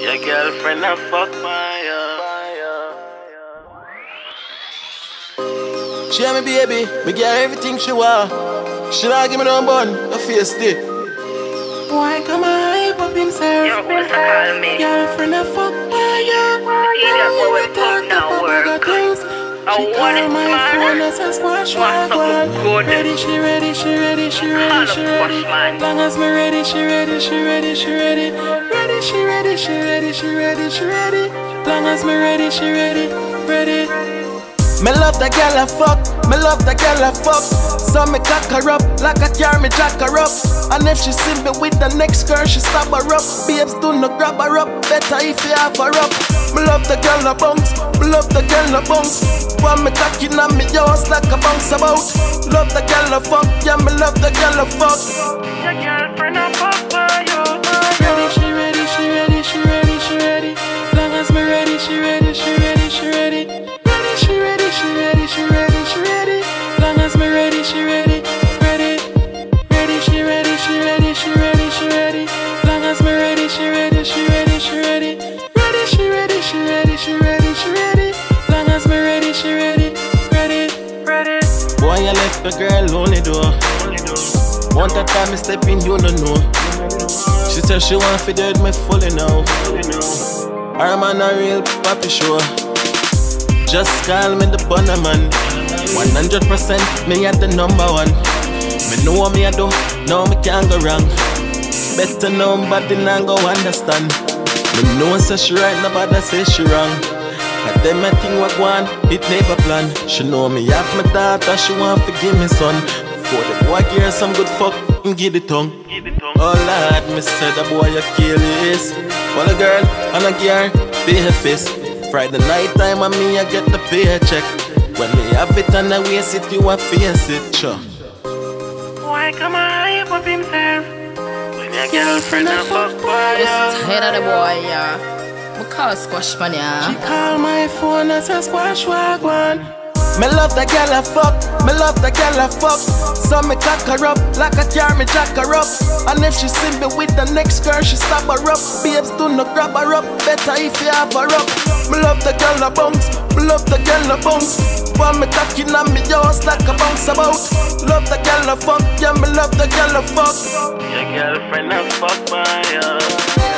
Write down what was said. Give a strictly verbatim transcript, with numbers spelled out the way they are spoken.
Your girlfriend a fuck fire. She and me baby, me get her everything she want. She not give me no bun, a face stick. Why come I hype up himself? Yo, who's a call me? Girlfriend a fuck fire. Idiot boy, we come now work. She call my phone and say squash What's wagwan. up, good? Ready, she ready, she ready, she ready, she ready. Long as me ready, she ready, she ready, she ready. Ready, she ready, she ready, she ready, she ready. Long as me ready, she ready, ready. Me love the girl I fuck, me love the girl I fuck. So me cock her up, like a car me jack her up. And if she see me with the next girl, she stab her up. Babes do not grab her up, better if you have her up. Me love the girl I bounce, me love the girl I bounce. When me cocky on me yours like a bounce about. Love the girl I fuck, yeah me love the girl I fuck. Your girlfriend a fuck fire. Ready, she ready, she ready, she ready, she ready. Long as me ready, she ready, she ready, she ready. Ready, she ready, she ready, she ready, she ready. Long as me ready, she ready, ready. Ready, she ready, she ready, she ready, she ready. Long as me ready, she ready, she ready, she ready. Ready, she ready, she ready, she ready, she ready. Long as me ready, she ready, ready, ready. Boy, you left the girl lonely door. Want that time me step in, you don't know. She said she want to dead me fully now. Her man a real papi sure. Just call me the bunner man. one hundred percent me at the number one. Me know what me a do, now me can't go wrong. Better nobody not go understand. Me know say she right, nobody say she wrong. But them I think what one, it never plan. She know me have my daughter, she want to give me son. Before the boy gear some good fuck and give the tongue. Oh lad, me said the boy you kill this. Well a girl and a gear, pay her fist. Friday night time and me I get the paycheck. When me have it and I waste it, you a face it, sure. Why come I hype up himself? When your girlfriend a fuck fire. Just tired of the boy, yeah. I call squash man, yeah. She call my phone and say squash wagwan. Me love the girl I fuck, me love the girl I fuck. So me cock her up, like a car me jack her up. And if she see me with the next girl, she stab her up. Babes do not grab her up, better if you have her up. Me love the girl I bounce, me love the girl I bounce. When me cocky on me yours like a bounce about. Love the girl I fuck, yeah me love the girl I fuck. Your girlfriend a fuck fire.